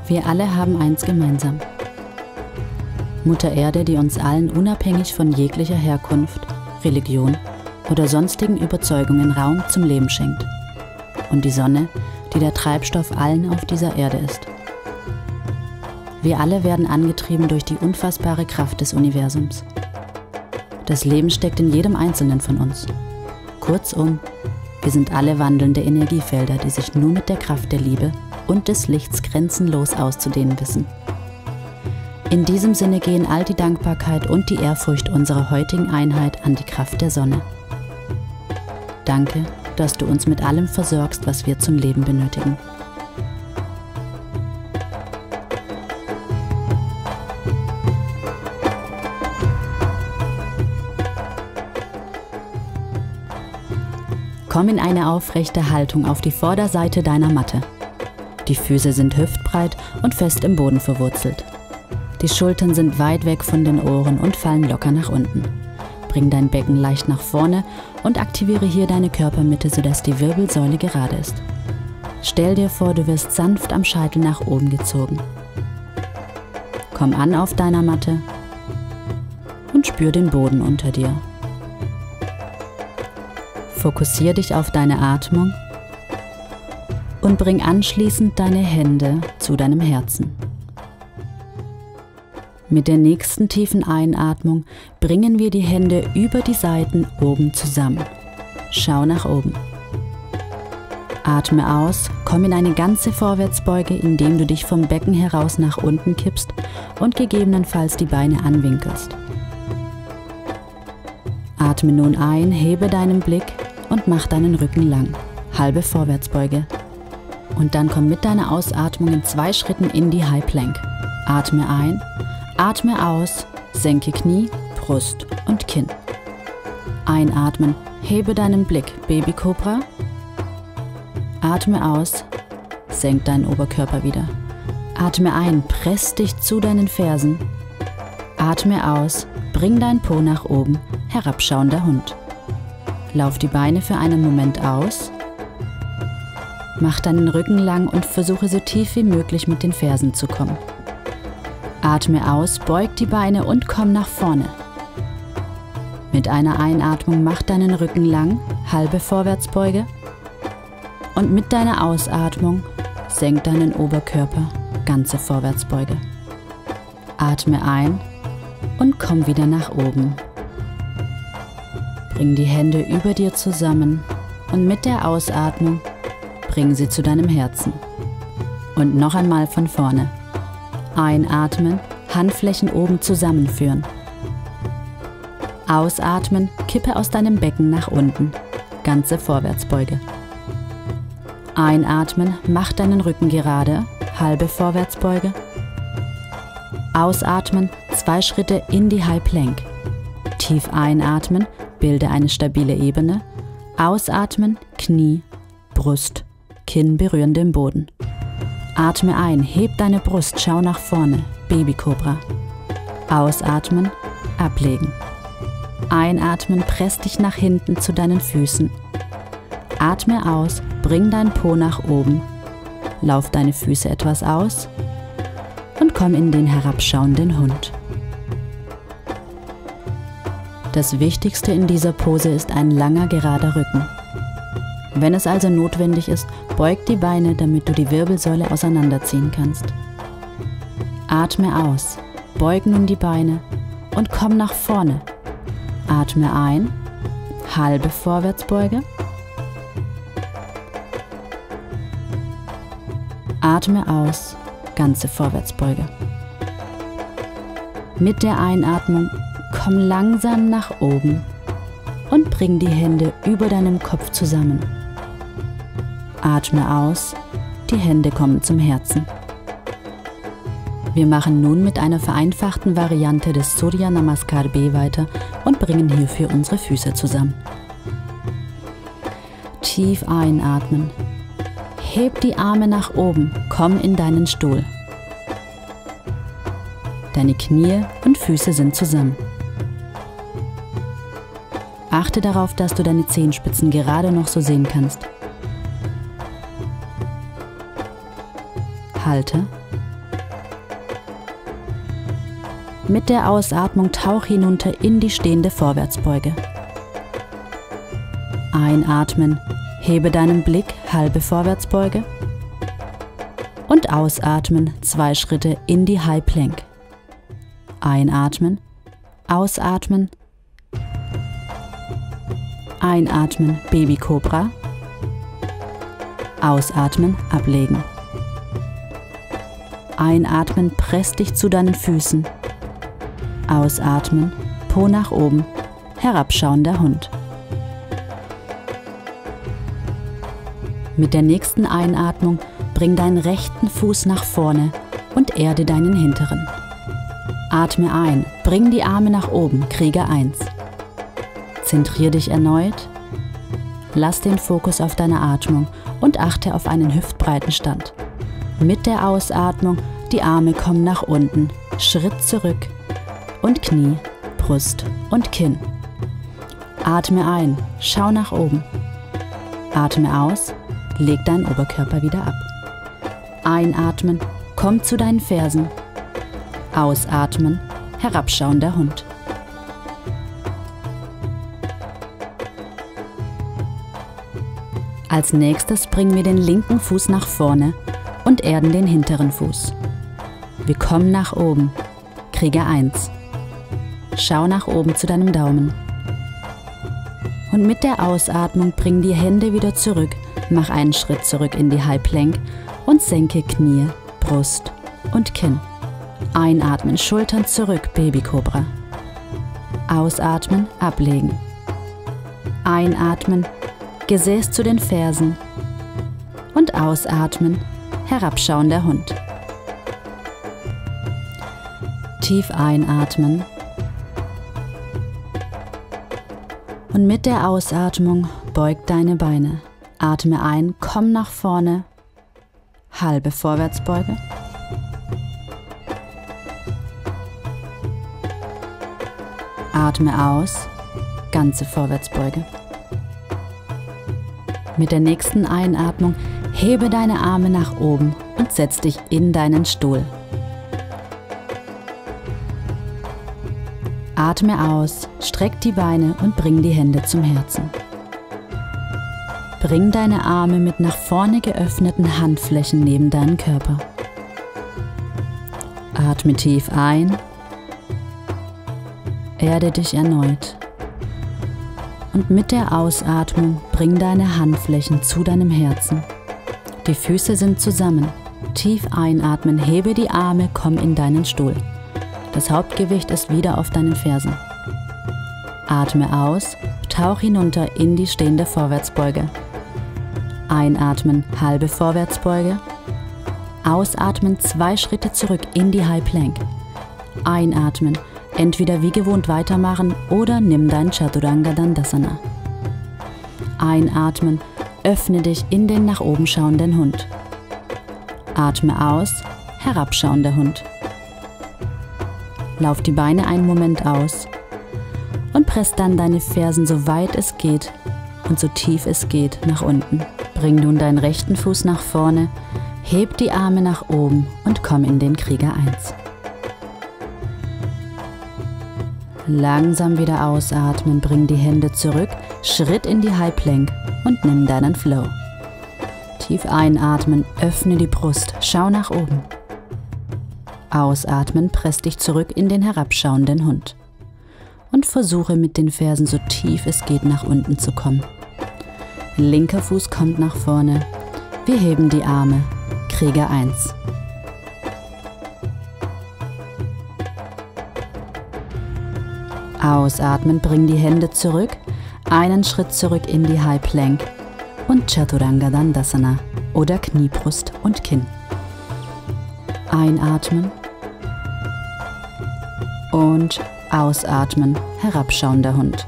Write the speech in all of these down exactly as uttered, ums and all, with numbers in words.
Wir alle haben eins gemeinsam. Mutter Erde, die uns allen unabhängig von jeglicher Herkunft, Religion oder sonstigen Überzeugungen Raum zum Leben schenkt. Und die Sonne, die der Treibstoff allen auf dieser Erde ist. Wir alle werden angetrieben durch die unfassbare Kraft des Universums. Das Leben steckt in jedem Einzelnen von uns. Kurzum, wir sind alle wandelnde Energiefelder, die sich nur mit der Kraft der Liebe und des Lichts grenzenlos auszudehnen wissen. In diesem Sinne gehen all die Dankbarkeit und die Ehrfurcht unserer heutigen Einheit an die Kraft der Sonne. Danke, dass du uns mit allem versorgst, was wir zum Leben benötigen. Komm in eine aufrechte Haltung auf die Vorderseite deiner Matte. Die Füße sind hüftbreit und fest im Boden verwurzelt. Die Schultern sind weit weg von den Ohren und fallen locker nach unten. Bring dein Becken leicht nach vorne und aktiviere hier deine Körpermitte, sodass die Wirbelsäule gerade ist. Stell dir vor, du wirst sanft am Scheitel nach oben gezogen. Komm an auf deiner Matte und spür den Boden unter dir. Fokussiere dich auf deine Atmung und bring anschließend deine Hände zu deinem Herzen. Mit der nächsten tiefen Einatmung bringen wir die Hände über die Seiten oben zusammen. Schau nach oben. Atme aus, komm in eine ganze Vorwärtsbeuge, indem du dich vom Becken heraus nach unten kippst und gegebenenfalls die Beine anwinkelst. Atme nun ein, hebe deinen Blick und mach deinen Rücken lang. Halbe Vorwärtsbeuge. Und dann komm mit deiner Ausatmung in zwei Schritten in die High Plank. Atme ein, atme aus, senke Knie, Brust und Kinn. Einatmen, hebe deinen Blick, Baby Cobra. Atme aus, senk deinen Oberkörper wieder. Atme ein, press dich zu deinen Fersen. Atme aus, bring dein Po nach oben, herabschauender Hund. Lauf die Beine für einen Moment aus. Mach deinen Rücken lang und versuche so tief wie möglich mit den Fersen zu kommen. Atme aus, beug die Beine und komm nach vorne. Mit einer Einatmung mach deinen Rücken lang, halbe Vorwärtsbeuge. Und mit deiner Ausatmung senk deinen Oberkörper, ganze Vorwärtsbeuge. Atme ein und komm wieder nach oben. Bring die Hände über dir zusammen und mit der Ausatmung bring sie zu deinem Herzen. Und noch einmal von vorne. Einatmen, Handflächen oben zusammenführen. Ausatmen, kippe aus deinem Becken nach unten, ganze Vorwärtsbeuge. Einatmen, mach deinen Rücken gerade, halbe Vorwärtsbeuge. Ausatmen, zwei Schritte in die High Plank. Tief einatmen, bilde eine stabile Ebene. Ausatmen, Knie, Brust, Kinn berühren den Boden. Atme ein, heb deine Brust, schau nach vorne, Baby Cobra. Ausatmen, ablegen. Einatmen, press dich nach hinten zu deinen Füßen. Atme aus, bring dein Po nach oben. Lauf deine Füße etwas aus und komm in den herabschauenden Hund. Das Wichtigste in dieser Pose ist ein langer, gerader Rücken. Wenn es also notwendig ist, beug die Beine, damit du die Wirbelsäule auseinanderziehen kannst. Atme aus, beug nun die Beine und komm nach vorne. Atme ein, halbe Vorwärtsbeuge. Atme aus, ganze Vorwärtsbeuge. Mit der Einatmung komm langsam nach oben und bring die Hände über deinem Kopf zusammen. Atme aus, die Hände kommen zum Herzen. Wir machen nun mit einer vereinfachten Variante des Surya Namaskar B weiter und bringen hierfür unsere Füße zusammen. Tief einatmen. Heb die Arme nach oben, komm in deinen Stuhl. Deine Knie und Füße sind zusammen. Achte darauf, dass du deine Zehenspitzen gerade noch so sehen kannst. Halte Mit der Ausatmung tauch hinunter in die stehende Vorwärtsbeuge. Einatmen, hebe deinen Blick, halbe Vorwärtsbeuge. Und ausatmen, zwei Schritte in die High Plank. Einatmen, ausatmen. Einatmen, Baby Cobra. Ausatmen, ablegen. Einatmen, press dich zu deinen Füßen. Ausatmen, Po nach oben, herabschauender Hund. Mit der nächsten Einatmung bring deinen rechten Fuß nach vorne und erde deinen hinteren. Atme ein, bring die Arme nach oben, Krieger eins. Zentrier dich erneut. Lass den Fokus auf deine Atmung und achte auf einen hüftbreiten Stand. Mit der Ausatmung, die Arme kommen nach unten, Schritt zurück und Knie, Brust und Kinn. Atme ein, schau nach oben. Atme aus, leg deinen Oberkörper wieder ab. Einatmen, komm zu deinen Fersen. Ausatmen, herabschauender Hund. Als nächstes bringen wir den linken Fuß nach vorne und erden den hinteren Fuß. Wir kommen nach oben, Krieger eins. Schau nach oben zu deinem Daumen. Und mit der Ausatmung bring die Hände wieder zurück, mach einen Schritt zurück in die High Plank und senke Knie, Brust und Kinn. Einatmen, Schultern zurück, Baby Cobra. Ausatmen, ablegen. Einatmen, Gesäß zu den Fersen. Und ausatmen, herabschauender Hund. Tief einatmen. Und mit der Ausatmung beug deine Beine. Atme ein, komm nach vorne. Halbe Vorwärtsbeuge. Atme aus, ganze Vorwärtsbeuge. Mit der nächsten Einatmung hebe deine Arme nach oben und setz dich in deinen Stuhl. Atme aus, streck die Beine und bring die Hände zum Herzen. Bring deine Arme mit nach vorne geöffneten Handflächen neben deinen Körper. Atme tief ein. Erde dich erneut. Und mit der Ausatmung bring deine Handflächen zu deinem Herzen. Die Füße sind zusammen. Tief einatmen, hebe die Arme, komm in deinen Stuhl. Das Hauptgewicht ist wieder auf deinen Fersen. Atme aus, tauch hinunter in die stehende Vorwärtsbeuge. Einatmen, halbe Vorwärtsbeuge. Ausatmen, zwei Schritte zurück in die High Plank. Einatmen, entweder wie gewohnt weitermachen oder nimm dein Chaturanga Dandasana. Einatmen, öffne dich in den nach oben schauenden Hund. Atme aus, herabschauender Hund. Lauf die Beine einen Moment aus und press dann deine Fersen so weit es geht und so tief es geht nach unten. Bring nun deinen rechten Fuß nach vorne, heb die Arme nach oben und komm in den Krieger eins. Langsam wieder ausatmen, bring die Hände zurück, Schritt in die High Plank und nimm deinen Flow. Tief einatmen, öffne die Brust, schau nach oben. Ausatmen, press dich zurück in den herabschauenden Hund. Und versuche mit den Fersen so tief es geht nach unten zu kommen. Linker Fuß kommt nach vorne. Wir heben die Arme. Krieger eins. Ausatmen, bring die Hände zurück, einen Schritt zurück in die High Plank und Chaturanga Dandasana oder Kniebrust und Kinn. Einatmen und ausatmen, herabschauender Hund.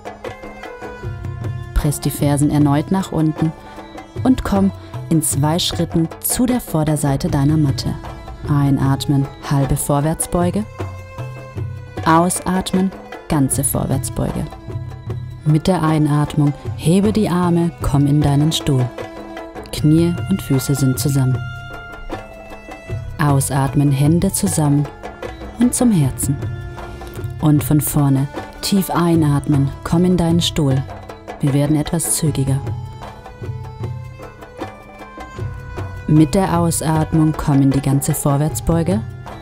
Press die Fersen erneut nach unten und komm in zwei Schritten zu der Vorderseite deiner Matte. Einatmen, halbe Vorwärtsbeuge. Ausatmen, ganze Vorwärtsbeuge. Mit der Einatmung hebe die Arme, komm in deinen Stuhl. Knie und Füße sind zusammen. Ausatmen, Hände zusammen und zum Herzen. Und von vorne. Tief einatmen, komm in deinen Stuhl. Wir werden etwas zügiger. Mit der Ausatmung komm in die ganze Vorwärtsbeuge.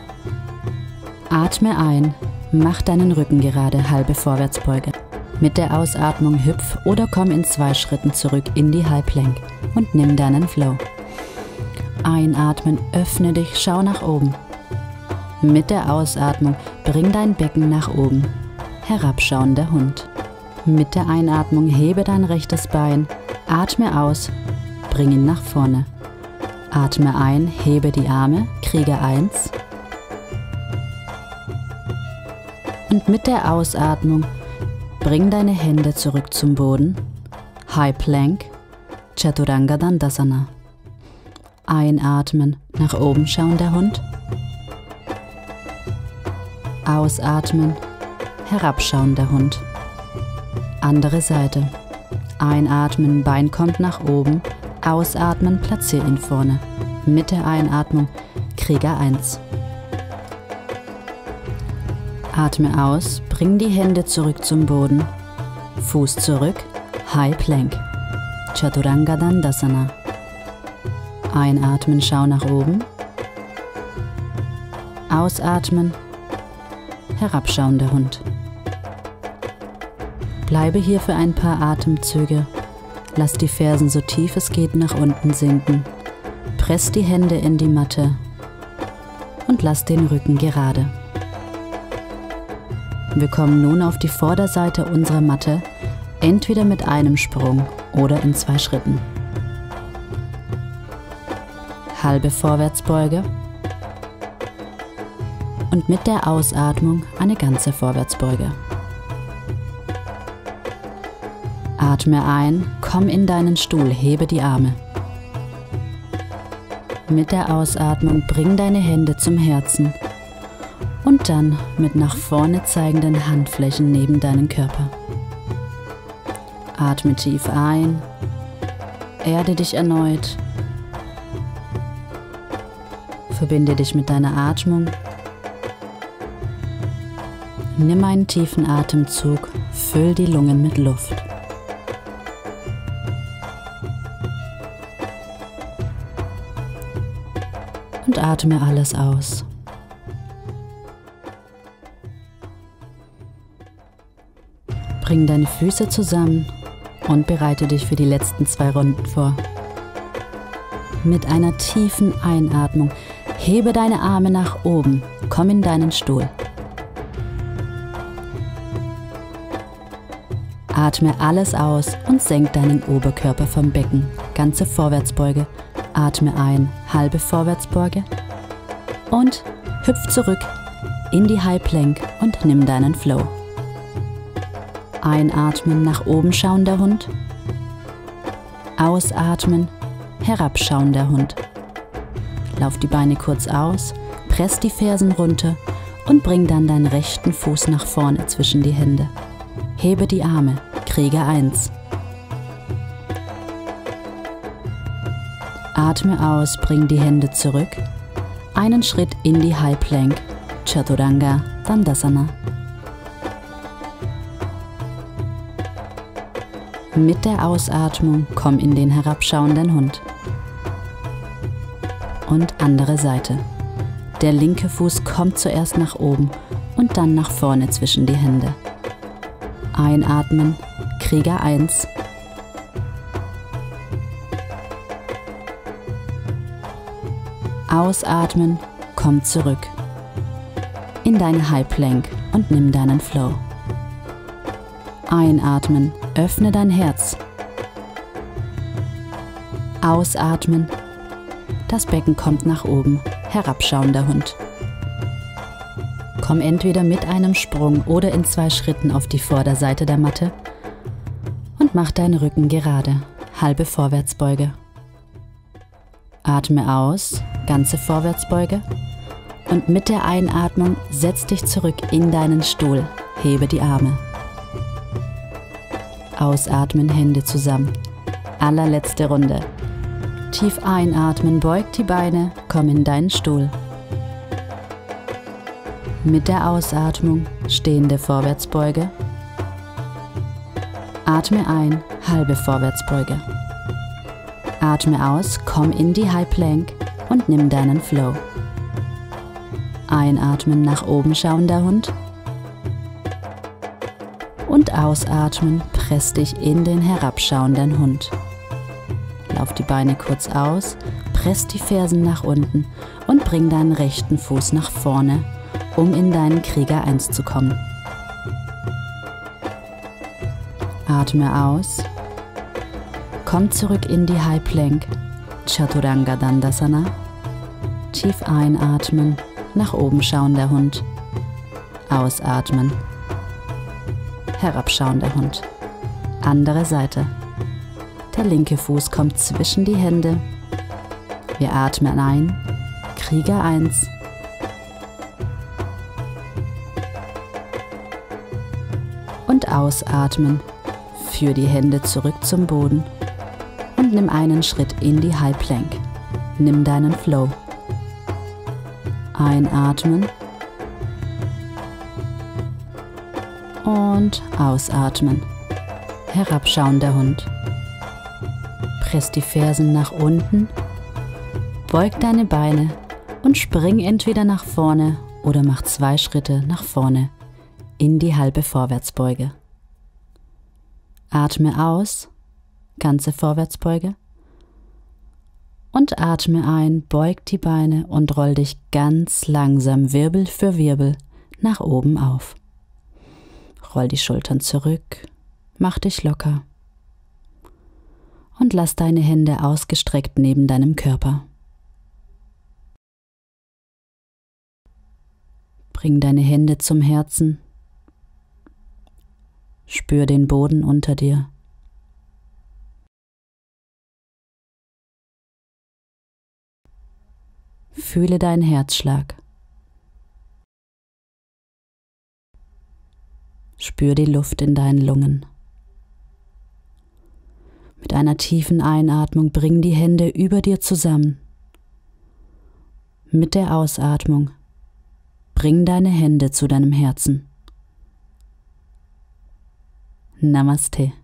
Atme ein, mach deinen Rücken gerade, halbe Vorwärtsbeuge. Mit der Ausatmung hüpf oder komm in zwei Schritten zurück in die High Plank und nimm deinen Flow. Einatmen, öffne dich, schau nach oben. Mit der Ausatmung bring dein Becken nach oben. Herabschauender Hund. Mit der Einatmung hebe dein rechtes Bein, atme aus, bring ihn nach vorne. Atme ein, hebe die Arme, Krieger eins. Und mit der Ausatmung bring deine Hände zurück zum Boden. High Plank, Chaturanga Dandasana. Einatmen, nach oben schauen der Hund. Ausatmen, herabschauen der Hund. Andere Seite. Einatmen, Bein kommt nach oben. Ausatmen, platzier ihn vorne. Mit der Einatmung, Krieger eins. Atme aus, bring die Hände zurück zum Boden. Fuß zurück, High Plank, Chaturanga Dandasana. Einatmen, schau nach oben. Ausatmen, herabschauender Hund. Bleibe hier für ein paar Atemzüge. Lass die Fersen so tief es geht nach unten sinken. Press die Hände in die Matte und lass den Rücken gerade. Wir kommen nun auf die Vorderseite unserer Matte, entweder mit einem Sprung oder in zwei Schritten. Halbe Vorwärtsbeuge und mit der Ausatmung eine ganze Vorwärtsbeuge. Atme ein, komm in deinen Stuhl, hebe die Arme. Mit der Ausatmung bring deine Hände zum Herzen und dann mit nach vorne zeigenden Handflächen neben deinen Körper. Atme tief ein, erde dich erneut. Verbinde dich mit deiner Atmung. Nimm einen tiefen Atemzug, füll die Lungen mit Luft. Und atme alles aus. Bring deine Füße zusammen und bereite dich für die letzten zwei Runden vor. Mit einer tiefen Einatmung hebe deine Arme nach oben, komm in deinen Stuhl. Atme alles aus und senk deinen Oberkörper vom Becken, ganze Vorwärtsbeuge. Atme ein, halbe Vorwärtsbeuge und hüpf zurück in die High Plank und nimm deinen Flow. Einatmen, nach oben schauen der Hund. Ausatmen, herabschauen der Hund. Lauf die Beine kurz aus, press die Fersen runter und bring dann deinen rechten Fuß nach vorne zwischen die Hände. Hebe die Arme, Krieger eins. Atme aus, bring die Hände zurück. Einen Schritt in die High Plank, Chaturanga Dandasana. Mit der Ausatmung komm in den herabschauenden Hund. Und andere Seite. Der linke Fuß kommt zuerst nach oben und dann nach vorne zwischen die Hände. Einatmen, Krieger eins. Ausatmen, komm zurück in deine High Plank und nimm deinen Flow. Einatmen, öffne dein Herz. Ausatmen, das Becken kommt nach oben, herabschauender Hund. Komm entweder mit einem Sprung oder in zwei Schritten auf die Vorderseite der Matte und mach deinen Rücken gerade, halbe Vorwärtsbeuge. Atme aus, ganze Vorwärtsbeuge und mit der Einatmung setz dich zurück in deinen Stuhl, hebe die Arme. Ausatmen, Hände zusammen. Allerletzte Runde. Tief einatmen, beug die Beine, komm in deinen Stuhl. Mit der Ausatmung stehende Vorwärtsbeuge. Atme ein, halbe Vorwärtsbeuge. Atme aus, komm in die High Plank und nimm deinen Flow. Einatmen, nach oben schauender Hund. Und ausatmen, press dich in den herabschauenden Hund. Lauf die Beine kurz aus, press die Fersen nach unten und bring deinen rechten Fuß nach vorne, um in deinen Krieger eins zu kommen. Atme aus. Komm zurück in die High Plank, Chaturanga Dandasana. Tief einatmen, nach oben schauender Hund. Ausatmen. Herabschauender Hund. Andere Seite. Der linke Fuß kommt zwischen die Hände. Wir atmen ein, Krieger eins. Und ausatmen, führ die Hände zurück zum Boden und nimm einen Schritt in die High Plank. Nimm deinen Flow. Einatmen und ausatmen. Herabschauender Hund. Press die Fersen nach unten, beug deine Beine und spring entweder nach vorne oder mach zwei Schritte nach vorne in die halbe Vorwärtsbeuge. Atme aus, ganze Vorwärtsbeuge. Und atme ein, beug die Beine und roll dich ganz langsam Wirbel für Wirbel nach oben auf. Roll die Schultern zurück, mach dich locker. Und lass deine Hände ausgestreckt neben deinem Körper. Bring deine Hände zum Herzen. Spür den Boden unter dir. Fühle deinen Herzschlag. Spür die Luft in deinen Lungen. Mit einer tiefen Einatmung bring die Hände über dir zusammen. Mit der Ausatmung bring deine Hände zu deinem Herzen. Namaste.